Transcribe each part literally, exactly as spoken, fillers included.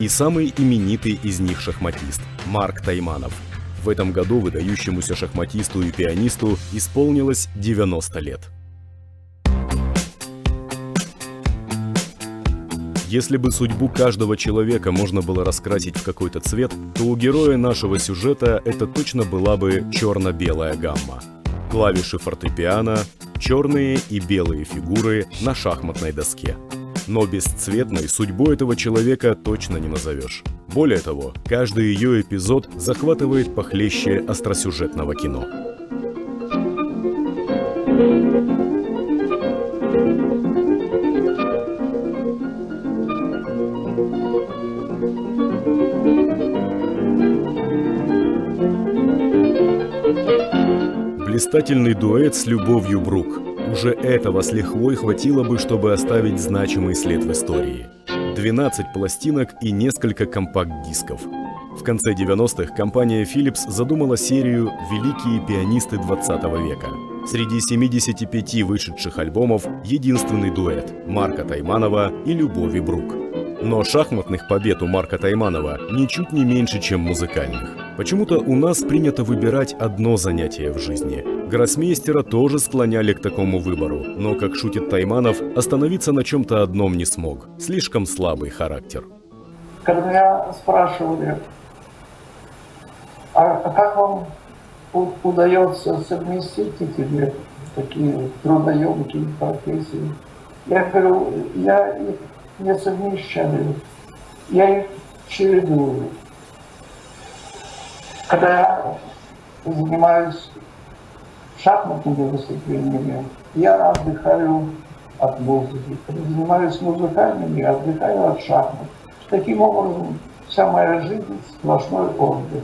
и самый именитый из них шахматист – Марк Тайманов. В этом году выдающемуся шахматисту и пианисту исполнилось девяносто лет. Если бы судьбу каждого человека можно было раскрасить в какой-то цвет, то у героя нашего сюжета это точно была бы черно-белая гамма. Клавиши фортепиано, черные и белые фигуры на шахматной доске. Но бесцветной судьбу этого человека точно не назовешь. Более того, каждый ее эпизод захватывает похлеще остросюжетного кино. Блистательный дуэт с Любовью Брук. Уже этого с лихвой хватило бы, чтобы оставить значимый след в истории. двенадцать пластинок и несколько компакт-дисков. В конце девяностых компания Philips задумала серию «Великие пианисты двадцатого века». Среди семидесяти пяти вышедших альбомов единственный дуэт Марка Тайманова и Любови Брук. Но шахматных побед у Марка Тайманова ничуть не меньше, чем музыкальных. Почему-то у нас принято выбирать одно занятие в жизни. Гроссмейстера тоже склоняли к такому выбору, но, как шутит Тайманов, остановиться на чем-то одном не смог. Слишком слабый характер. Когда меня спрашивали, а как вам удается совместить эти такие трудоемкие профессии, я говорю, я их не совмещаю, я их чередую. Когда я занимаюсь шахматными выступлениями, я отдыхаю от музыки. Когда занимаюсь музыкальными, я отдыхаю от шахмат. Таким образом, вся моя жизнь сплошной отдых.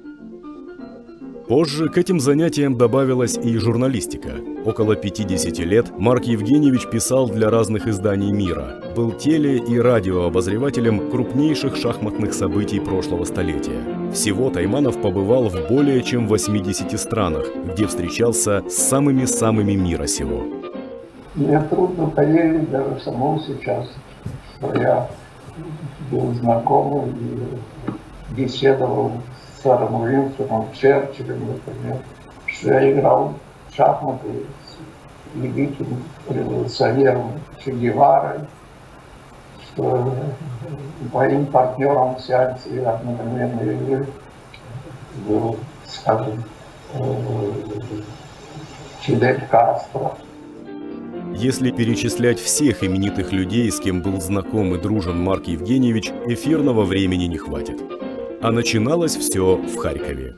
Позже к этим занятиям добавилась и журналистика. Около пятидесяти лет Марк Евгеньевич писал для разных изданий мира, был теле- и радиообозревателем крупнейших шахматных событий прошлого столетия. Всего Тайманов побывал в более чем восьмидесяти странах, где встречался с самыми-самыми мира сего. Мне трудно поверить даже самому сейчас, что я был знаком и беседовал с сэром Уинстоном Черчиллем, например, что я играл в шахматы с великим революционером Че Геварой, что моим партнером в сеансе одновременной игры был, скажем, Фидель Кастро. Если перечислять всех именитых людей, с кем был знаком и дружен Марк Евгеньевич, эфирного времени не хватит. А начиналось все в Харькове.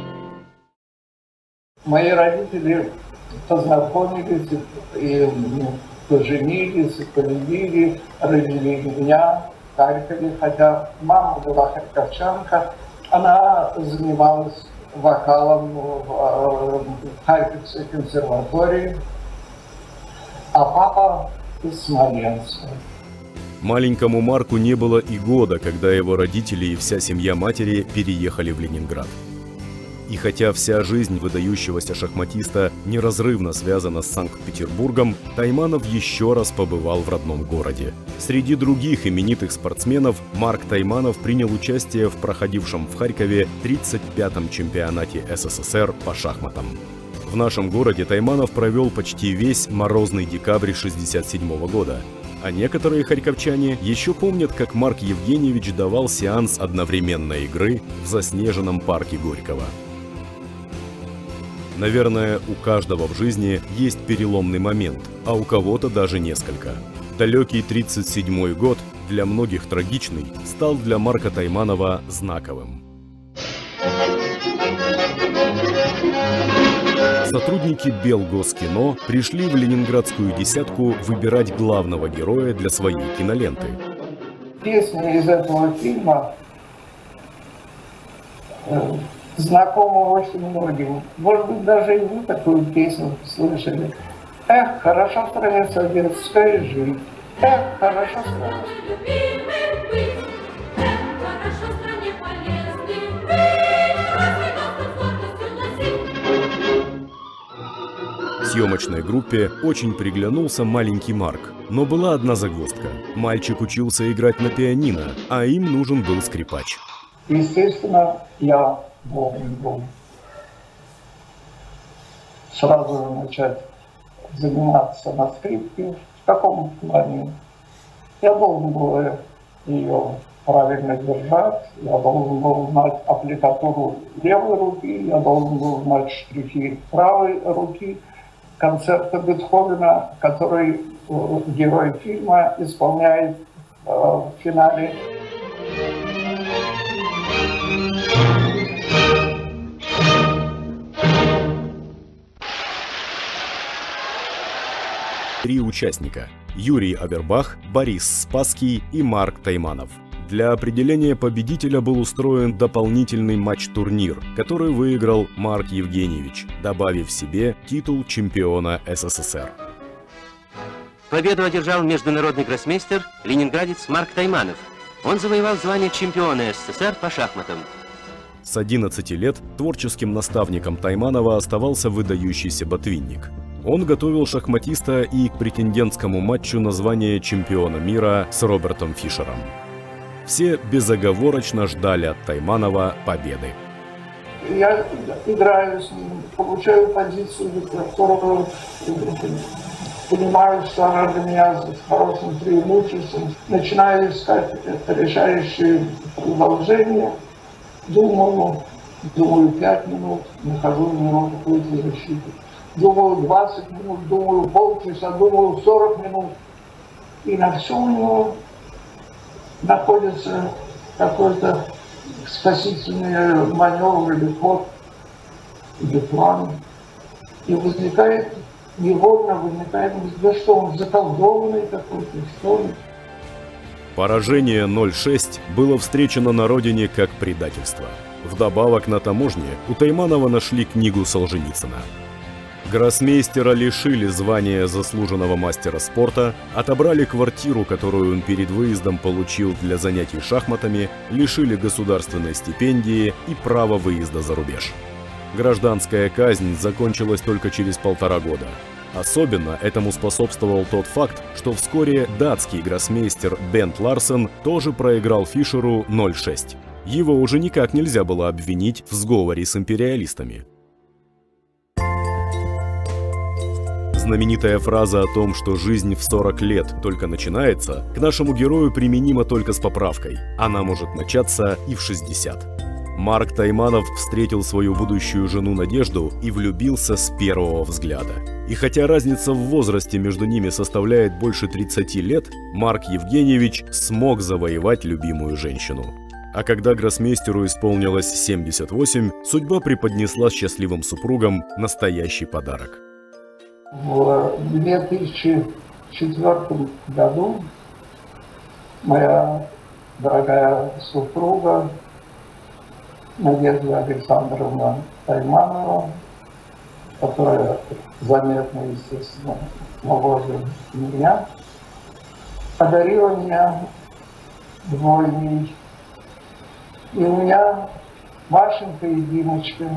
Мои родители познакомились и поженились, и полюбили, родили меня в Харькове, хотя мама была харьковчанка, она занималась вокалом в Харьковской консерватории, а папа из Смоленска. Маленькому Марку не было и года, когда его родители и вся семья матери переехали в Ленинград. И хотя вся жизнь выдающегося шахматиста неразрывно связана с Санкт-Петербургом, Тайманов еще раз побывал в родном городе. Среди других именитых спортсменов Марк Тайманов принял участие в проходившем в Харькове тридцать пятом чемпионате СССР по шахматам. В нашем городе Тайманов провел почти весь морозный декабрь шестьдесят седьмого года. А некоторые харьковчане еще помнят, как Марк Евгеньевич давал сеанс одновременной игры в заснеженном парке Горького. Наверное, у каждого в жизни есть переломный момент, а у кого-то даже несколько. Далекий тридцать седьмой год, для многих трагичный, стал для Марка Тайманова знаковым. Сотрудники Белгоскино пришли в ленинградскую десятку выбирать главного героя для своей киноленты. Песня из этого фильма э, знакома очень многим. Может быть, даже и вы такую песню слышали. Эх, хорошо в стране советской жить. Эх, хорошо в стране. Съемочной группе очень приглянулся маленький Марк. Но была одна загвоздка. Мальчик учился играть на пианино, а им нужен был скрипач. Естественно, я должен был сразу начать заниматься на скрипке. В каком плане? Я должен был ее правильно держать, я должен был знать аппликатуру левой руки, я должен был знать штрихи правой руки. Концерты Бетховена, который герой фильма исполняет э, в финале. Три участника – Юрий Абербах, Борис Спасский и Марк Тайманов. Для определения победителя был устроен дополнительный матч-турнир, который выиграл Марк Евгеньевич, добавив себе титул чемпиона СССР. Победу одержал международный гроссмейстер ленинградец Марк Тайманов. Он завоевал звание чемпиона СССР по шахматам. С одиннадцати лет творческим наставником Тайманова оставался выдающийся ботвинник. Он готовил шахматиста и к претендентскому матчу на звание чемпиона мира с Робертом Фишером. Все безоговорочно ждали от Тайманова победы. Я играю с ним, получаю позицию, которую понимаю, что она для меня с хорошим преимуществом. Начинаю искать решающие продолжения. Думаю, думаю пять минут, нахожу минуту какой-то защиты. Думаю двадцать минут, думаю полчаса, думаю сорок минут. И на все у него находится какой-то спасительный маневр или ход, или план. И возникает, невольно возникает, да что он заколдованный какой-то, что ли. Поражение ноль шесть было встречено на родине как предательство. Вдобавок на таможне у Тайманова нашли книгу Солженицына. Гроссмейстера лишили звания заслуженного мастера спорта, отобрали квартиру, которую он перед выездом получил для занятий шахматами, лишили государственной стипендии и права выезда за рубеж. Гражданская казнь закончилась только через полтора года. Особенно этому способствовал тот факт, что вскоре датский гроссмейстер Бент Ларсен тоже проиграл Фишеру ноль шесть. Его уже никак нельзя было обвинить в сговоре с империалистами. Знаменитая фраза о том, что жизнь в сорок лет только начинается, к нашему герою применима только с поправкой. Она может начаться и в шестьдесят. Марк Тайманов встретил свою будущую жену Надежду и влюбился с первого взгляда. И хотя разница в возрасте между ними составляет больше тридцати лет, Марк Евгеньевич смог завоевать любимую женщину. А когда гроссмейстеру исполнилось семьдесят восемь, судьба преподнесла счастливым супругам настоящий подарок. В две тысячи четвёртом году моя дорогая супруга Надежда Александровна Тайманова, которая заметно, естественно, моложе меня, подарила мне двойней. И у меня Машенька и Димочка.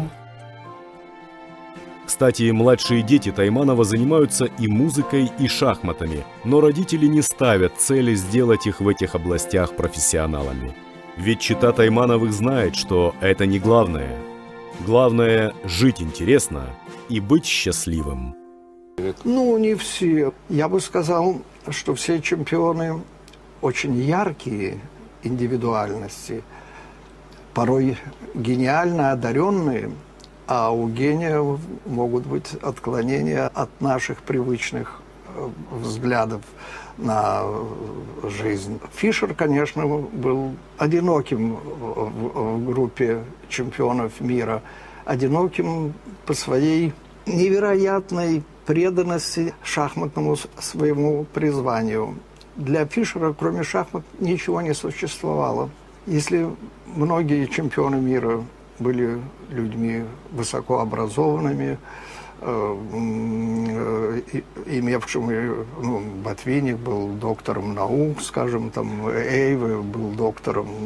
Кстати, младшие дети Тайманова занимаются и музыкой, и шахматами, но родители не ставят цели сделать их в этих областях профессионалами. Ведь чета Таймановых знает, что это не главное. Главное – жить интересно и быть счастливым. Ну, не все. Я бы сказал, что все чемпионы очень яркие индивидуальности, порой гениально одаренные. А у гения могут быть отклонения от наших привычных взглядов на жизнь. Фишер, конечно, был одиноким в группе чемпионов мира, одиноким по своей невероятной преданности шахматному своему призванию. Для Фишера, кроме шахмат, ничего не существовало. Если многие чемпионы мира были людьми высокообразованными, э, э, имевшими, ну, Ботвинник был доктором наук, скажем, там, Эйве был доктором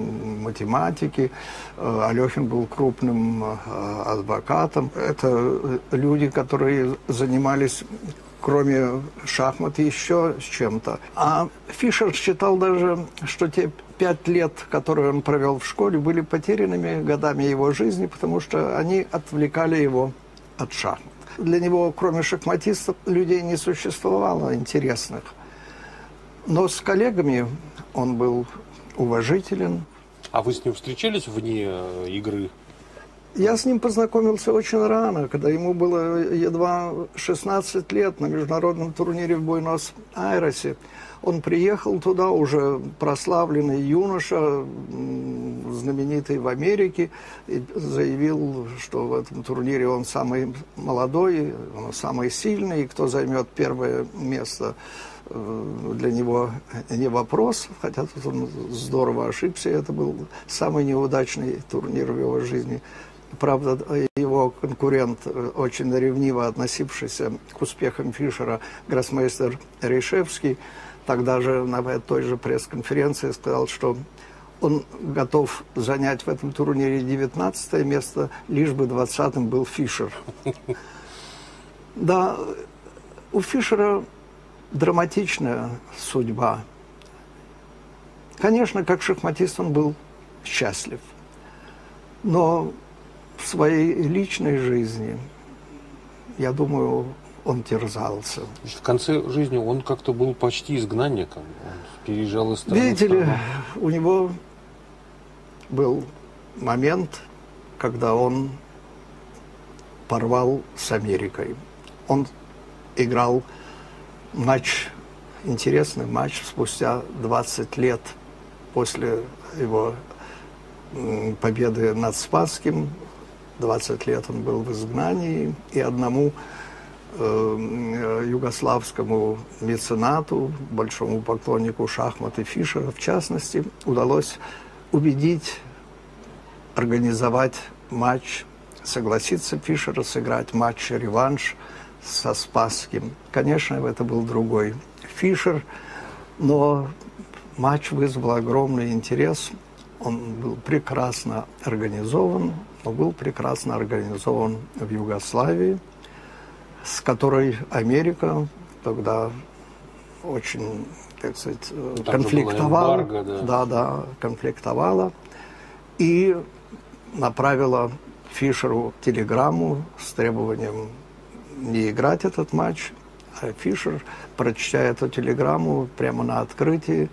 математики, Алехин был крупным адвокатом. Это люди, которые занимались, кроме шахмат, еще с чем-то. А Фишер считал даже, что те пять лет, которые он провел в школе, были потерянными годами его жизни, потому что они отвлекали его от шахмат. Для него, кроме шахматистов, людей не существовало интересных. Но с коллегами он был уважителен. А вы с ним встречались вне игры? Я с ним познакомился очень рано, когда ему было едва шестнадцать лет, на международном турнире в Буэнос-Айресе. Он приехал туда, уже прославленный юноша, знаменитый в Америке, и заявил, что в этом турнире он самый молодой, он самый сильный, и кто займет первое место, для него не вопрос, хотя тут он здорово ошибся, это был самый неудачный турнир в его жизни. Правда, его конкурент, очень ревниво относившийся к успехам Фишера, гроссмейстер Ришевский, тогда же на той же пресс-конференции сказал, что он готов занять в этом турнире девятнадцатое место, лишь бы двадцатым был Фишер. Да, у Фишера драматичная судьба. Конечно, как шахматист он был счастлив, но в своей личной жизни, я думаю, он терзался. В конце жизни он как-то был почти изгнанником. Он переезжал из страны. Видите ли, у него был момент, когда он порвал с Америкой. Он играл матч, интересный матч, спустя двадцать лет после его победы над Спасским. двадцать лет он был в изгнании, и одному э, югославскому меценату, большому поклоннику шахмат и Фишера, в частности, удалось убедить организовать матч, согласиться Фишера сыграть матч-реванш со Спасским. Конечно, это был другой Фишер, но матч вызвал огромный интерес. Он был прекрасно организован, но был прекрасно организован в Югославии, с которой Америка тогда очень, так сказать, там конфликтовала. Эмбарго, да. да, да, конфликтовала. И направила Фишеру телеграмму с требованием не играть этот матч. А Фишер, прочитая эту телеграмму прямо на открытии,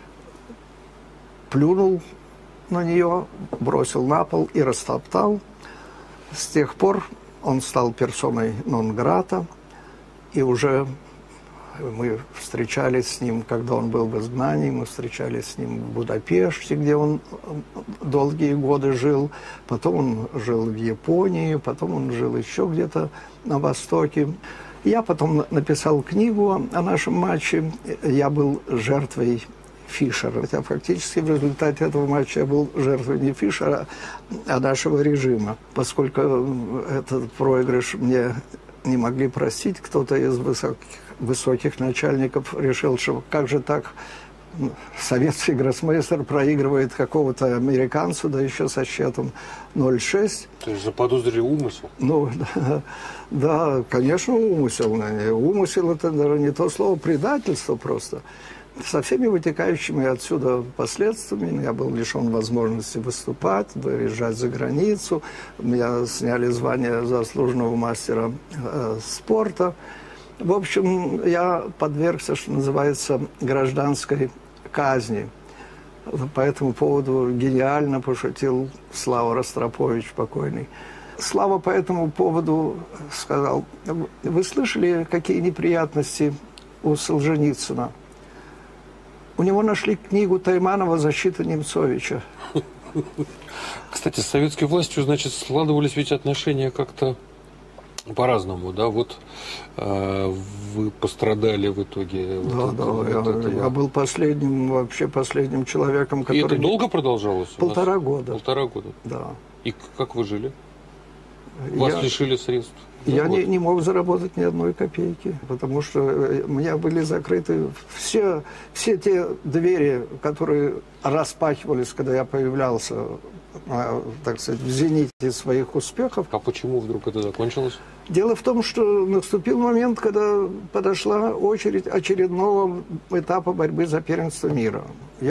плюнул на нее, бросил на пол и растоптал. С тех пор он стал персоной нон-грата, и уже мы встречались с ним, когда он был в изгнании, мы встречались с ним в Будапеште, где он долгие годы жил, потом он жил в Японии, потом он жил еще где-то на Востоке. Я потом написал книгу о нашем матче, я был жертвой Фишера. Хотя фактически в результате этого матча я был жертвой не Фишера, а нашего режима. Поскольку этот проигрыш мне не могли простить, кто-то из высоких, высоких начальников решил, что как же так советский гроссмейстер проигрывает какого-то американцу, да еще со счетом ноль шесть. То есть заподозрили умысел? Ну, да, да, конечно, умысел. Умысел – это даже не то слово, предательство просто. Со всеми вытекающими отсюда последствиями я был лишен возможности выступать, выезжать за границу. Меня сняли звание заслуженного мастера э, спорта. В общем, я подвергся, что называется, гражданской казни. По этому поводу гениально пошутил Слава Ростропович, покойный. Слава по этому поводу сказал: вы слышали, какие неприятности у Солженицына? У него нашли книгу Тайманова «Защита Немцовича». Кстати, с советской властью, значит, складывались ведь отношения как-то по-разному, да? Вот э, вы пострадали в итоге. Да, вот да, это, я, вот я был последним, вообще последним человеком, который... И это долго продолжалось? Полтора года. Полтора года? Да. И как вы жили? Вас я, лишили средств? Я вот. не, не мог заработать ни одной копейки, потому что у меня были закрыты все, все те двери, которые распахивались, когда я появлялся, так сказать, в зените своих успехов. А почему вдруг это закончилось? Дело в том, что наступил момент, когда подошла очередь очередного этапа борьбы за первенство мира.